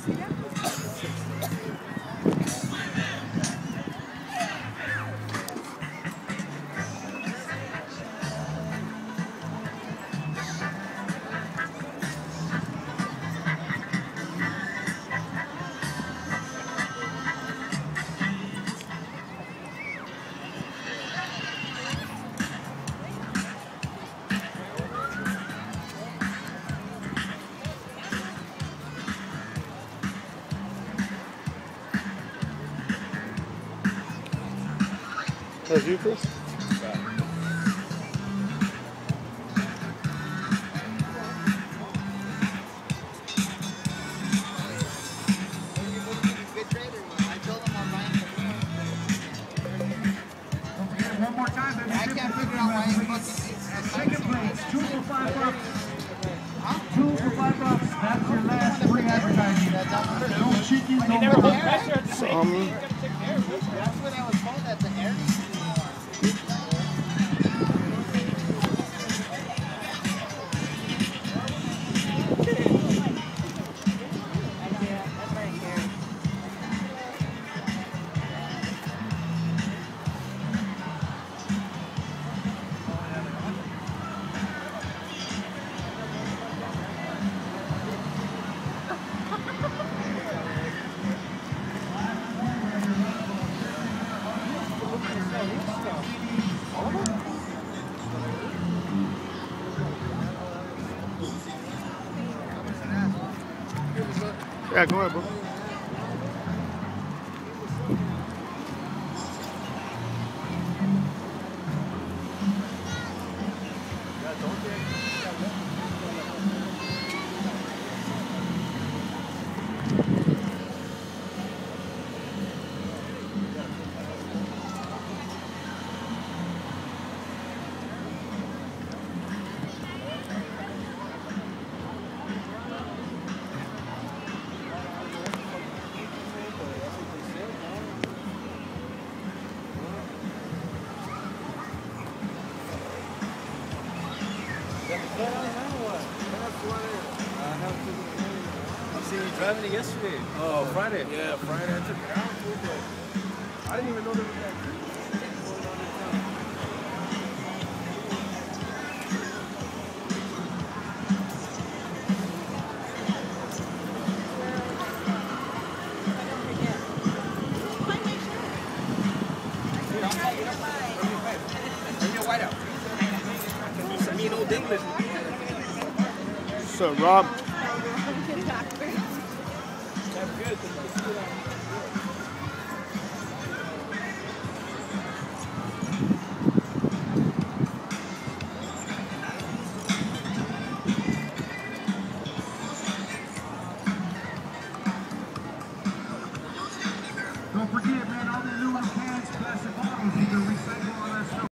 That's you, Chris? One more time, baby. I can't figure out why it's second place, 2 for $5. 2 for $5. That's your last free advertising. No chicken, no more. That's what I was told at the air. Yeah, go ahead, bro. I seen you driving it yesterday. Oh, Friday. Yeah, Friday. I took it out. I didn't even know there was that creek going on in town. Send me an old English. What's up, Rob? That's good.